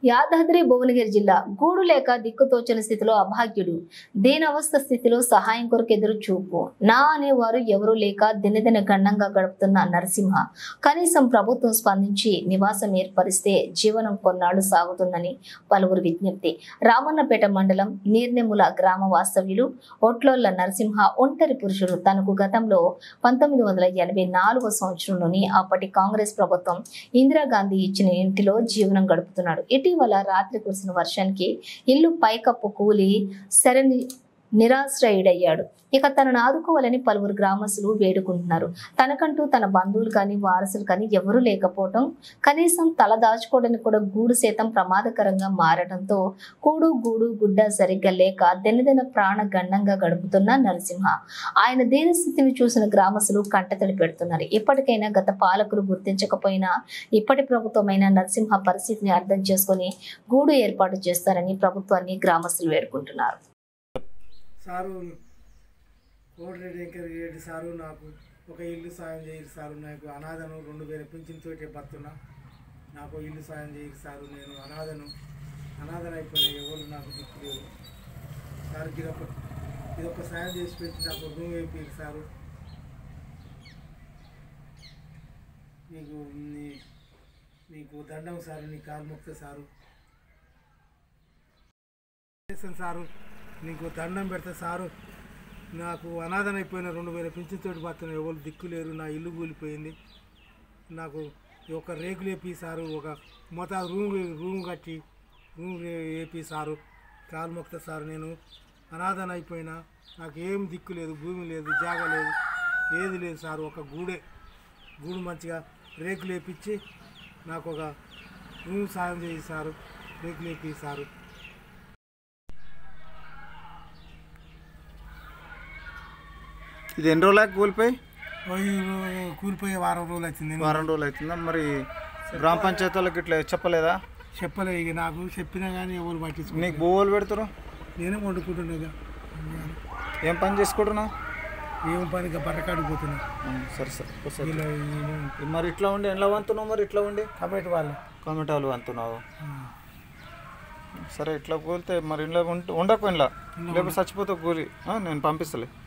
యాదాద్రి భువనగిరి జిల్లా గూడు లేక దిక్కుతోచని స్థితిలో అభాగ్యుడు దీనవస్థ స్థితిలో సహాయం కొరకు ఎదురు చూపు నా అనేవారు ఎవరూ లేక దినదిన గండంగా గడుపుతున్న నరసింహ కనీసం ప్రభుత్వం స్పందించి నివాసం ఏర్పరిస్తే జీవనం కొన్నాళ్లు సాగుతుందని పలువురు విజ్ఞప్తి. రామన్నపేట మండలం నీర్నెముల గ్రామ వాస్తవ్యులు ఒట్లోళ్ల నరసింహ ఒంటరి పురుషుడు. తనకు గతంలో 1984 సంవత్సరంలోని అప్పటి కాంగ్రెస్ ప్రభుత్వం ఇందిరాగాంధీ ఇచ్చిన ఇంటిలో జీవనం గడుపుతున్నాడు. ఇటీవల రాత్రి కురిసిన వర్షానికి ఇల్లు పైకప్పు కూలి నిరాశ్రయుడయ్యాడు. ఇక తనను ఆదుకోవాలని పలువురు గ్రామస్తులు వేడుకుంటున్నారు. తనకంటూ తన బంధువులు కానీ వారసులు కానీ ఎవరూ లేకపోవడం, కనీసం తల దాచుకోవడానికి కూడా గూడు శాతం ప్రమాదకరంగా మారడంతో కూడు గూడు గుడ్డ సరిగ్గా లేక దినదిన ప్రాణ గండంగా గడుపుతున్న నరసింహ ఆయన దీనస్థితిని చూసిన గ్రామస్తులు కంటతడి పెడుతున్నారు. ఇప్పటికైనా గత పాలకులు గుర్తించకపోయినా ఇప్పటి ప్రభుత్వమైన నరసింహ పరిస్థితిని అర్థం చేసుకుని గూడు ఏర్పాటు చేస్తారని ప్రభుత్వాన్ని గ్రామస్తులు వేడుకుంటున్నారు. సారు కోటిరెడ్డి వెంకటరెడ్డి సారు నాకు ఒక ఇల్లు సాయం చేయరు సారు. నాకు అనాథను 2000 పింఛన్తో బతున్నా. నాకు ఇల్లు సాయం చేయరు సారు. నేను అనాథన అయిపోయిన ఎవరు నాకు దిక్కులేదు సార్. ఇదొక సాయం చేసి పెట్టి నాకు రూమ్ వేపిరు సారు. నీకు దండం సారు, నీ కాలు మొక్త సారు సారు, నీకు దండం పెడతా సారు. నాకు అనాథన అయిపోయిన 2000 పింఛన్తో బతున్నా. ఎవరు దిక్కు లేరు. నా ఇల్లు కూలిపోయింది. నాకు ఒక రేకులు వేపి సారు, ఒక మొత్తం రూమ్ కట్టి రూమ్ వేపి సారు, కాలు మొక్త సారు. నేను అనాథన అయిపోయినా, నాకు ఏం దిక్కు లేదు, భూమి లేదు, జాగా లేదు, ఏది లేదు సారు. ఒక గూడు మంచిగా రేకులు వేపించి నాకు ఒక రూమ్ సాయం చేయి సారు, రేకులు వేపి సారు. ఇది ఎన్ని రోజులకి కూలిపోయి? కూలిపోయి వారం రోజులు అవుతుంది. వారం రోజులు అవుతుందా? మరి గ్రామ పంచాయతీ వాళ్ళకి ఇట్లా చెప్పలేదా? చెప్పలేదు. ఇక నాకు చెప్పినా కానీ ఎవరు పట్టించుకో. నీకు బోవలు పెడతారు? నేనే వండుకుంటున్నా. ఏం పని చేసుకుంటున్నావు? ఏం పని బట్టకాడికి పోతున్నా. సరే. మరి ఇట్లా ఉండి ఎలా వంతున్నావు? మరి ఇట్లా ఉండి కమిటీ వాళ్ళు వంతున్నావు. సరే, ఇట్లా కూలితే మరి ఇంట్లో ఉండకు, ఇంట్లో లేకపోతే చచ్చిపోతే కూలి నేను పంపిస్తలే.